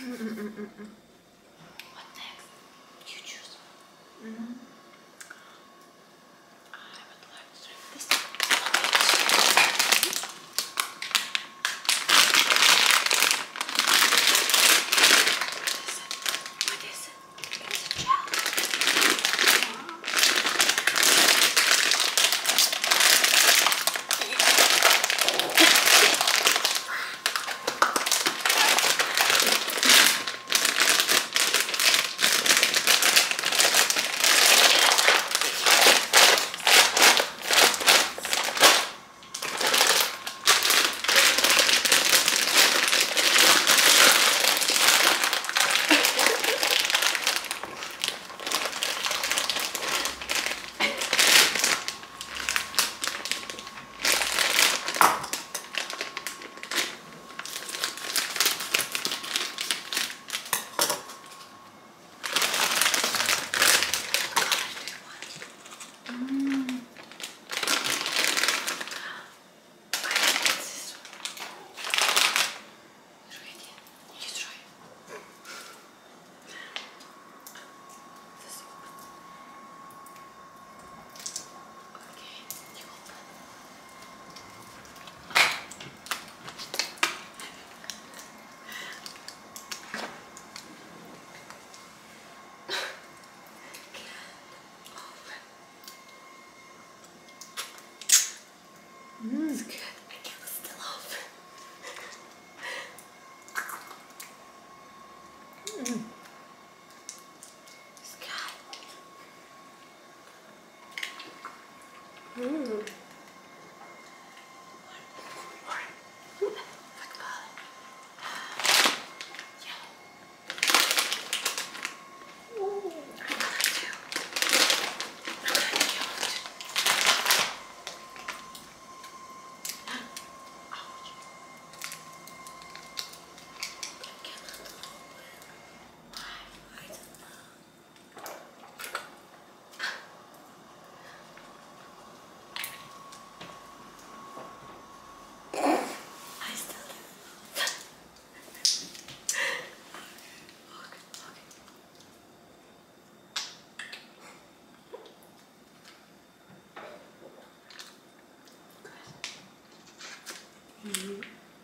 What next? You choose. I would like to try this. What is it? It's a gel. It's good. I can't still open. It's good. What color? Yellow. Ooh, I got it too. I got it too. Ouch. I cannot open. Why? I don't know. I still do. Okay. Good.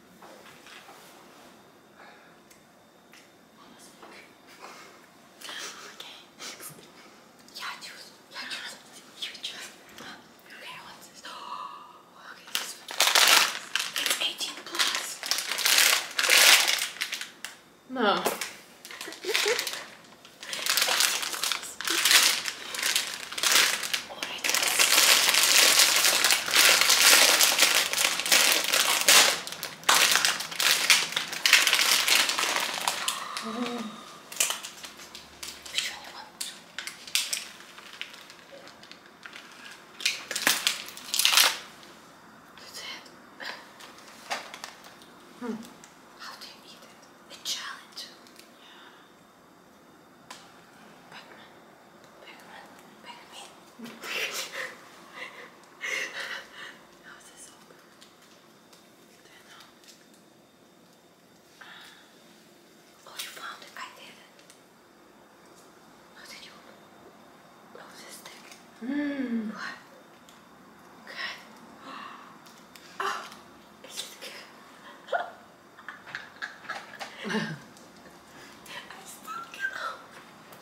Okay. Yeah, choose. You choose. Okay, what's this? Okay, this one. It's 18 plus. No. Which one you want? That's it. How do you eat it? A challenge. Yeah. Pac-Man. How's this open? Do you know? Oh, you found it. I did it. How did you close this thing? What? Good. Oh, is it good? I still can't open.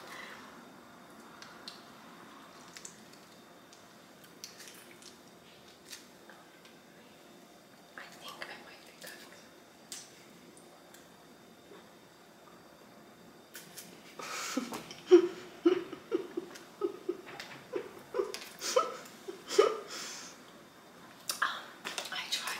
I think I might be good. I tried.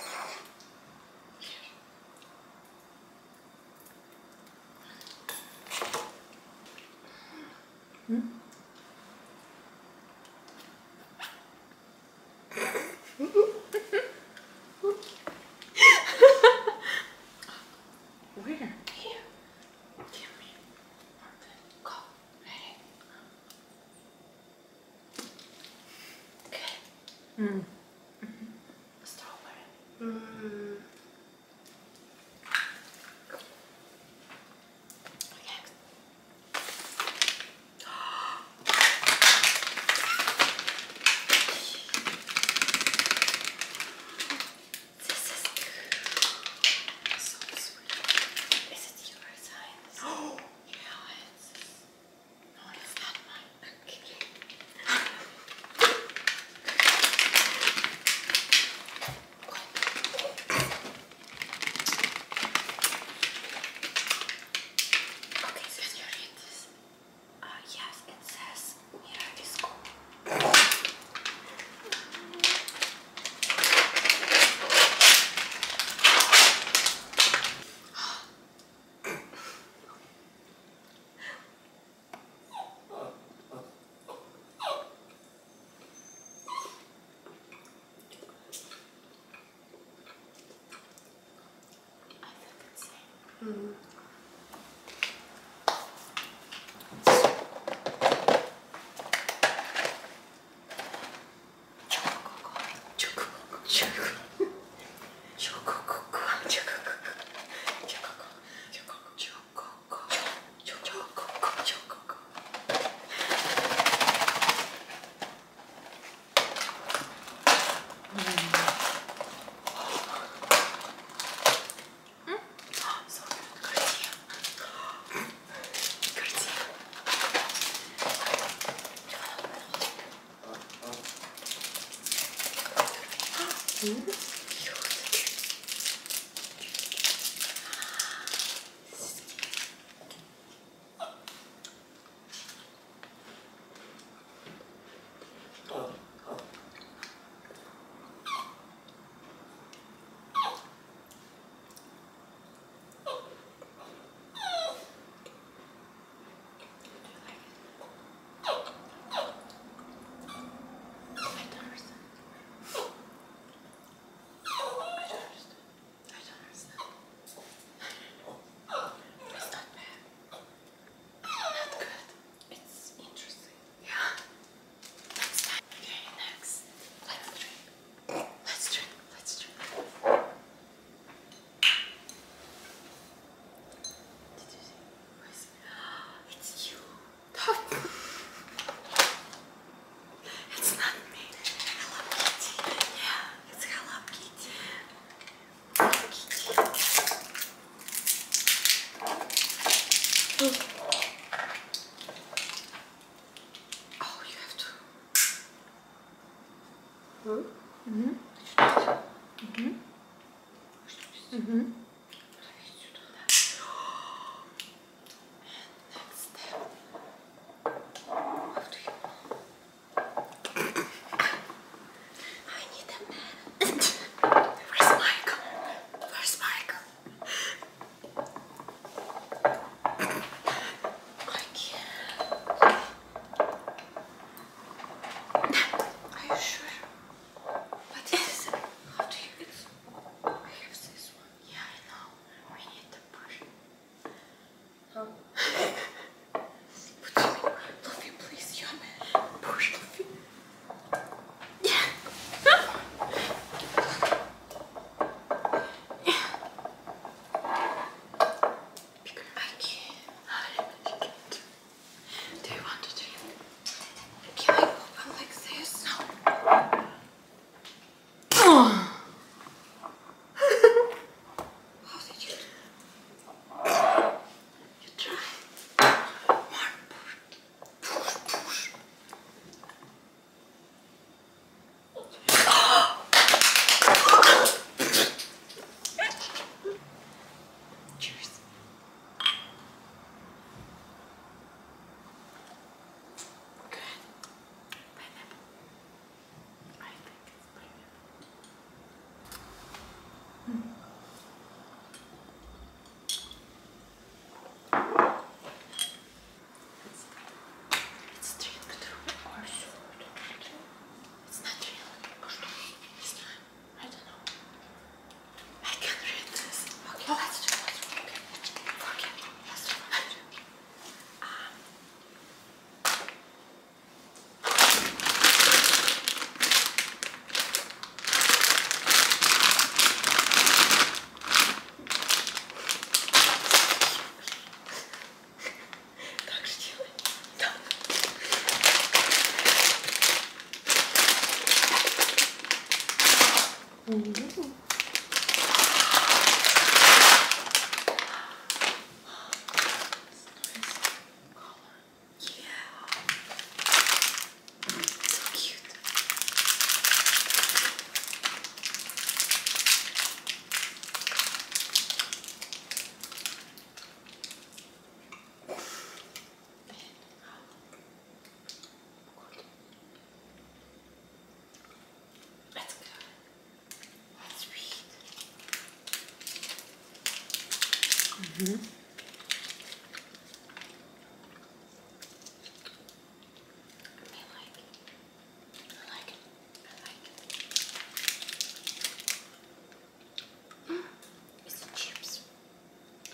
Where? Here. Give me. Go. Ready? Okay. Strawberry.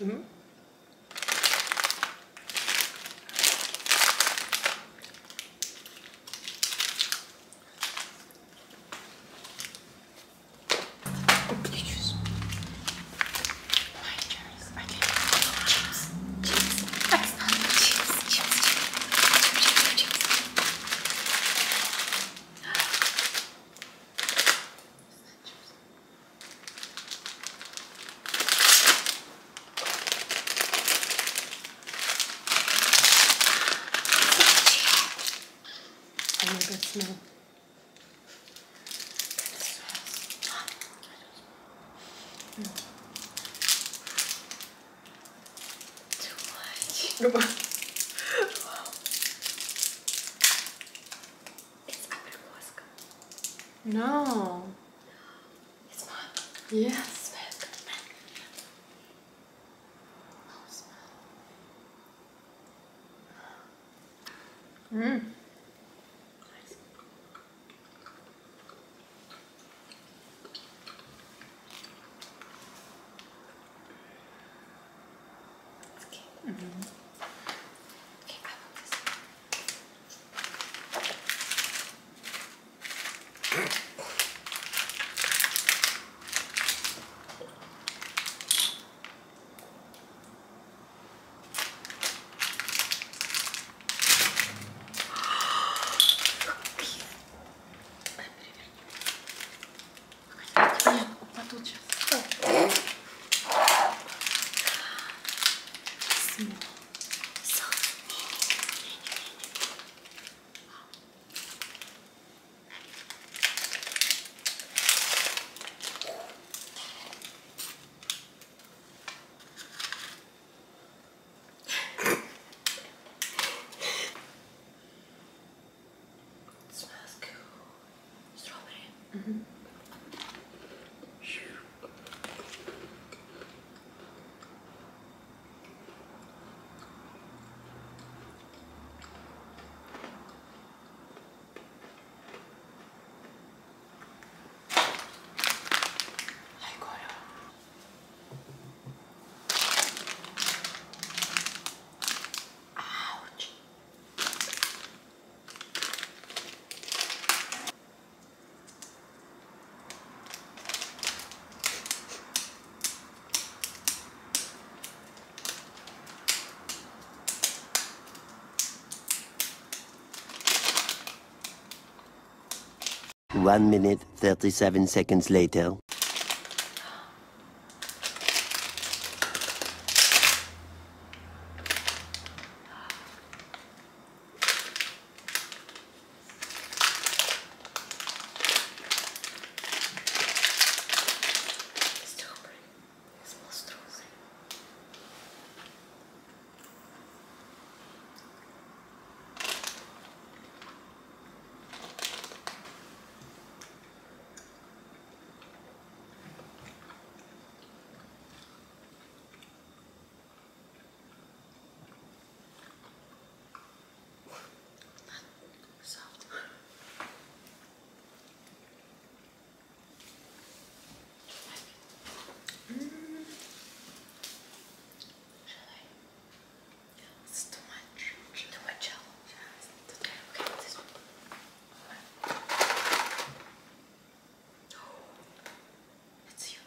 Mm-hmm. Oh my god, smell. Too much. It's apricot. No. It's not. Yes. Smells good. Oh, smell. Mm. Nice. It's okay. Mm-hmm. Okay, I want this. Нет, упадут сейчас. Смел. It smells good. Strawberry. Mm-hmm. I got it. Ouch. One minute, 37 seconds later. Strawberry. It smells strawberry. Soft. Shall I? It's too much. Too much jello. Okay, this one. It's you.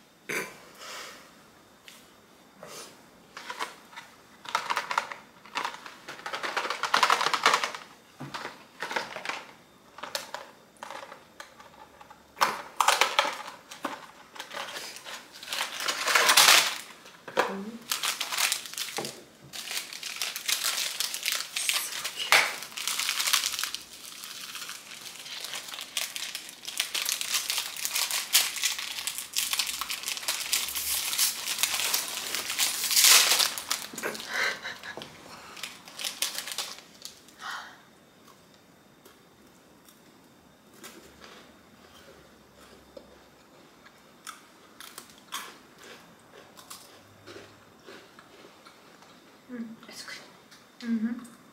It's good. Mm-hmm.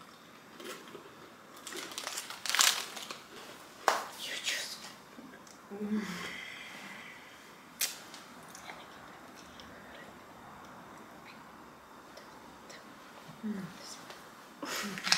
You choose. Mm.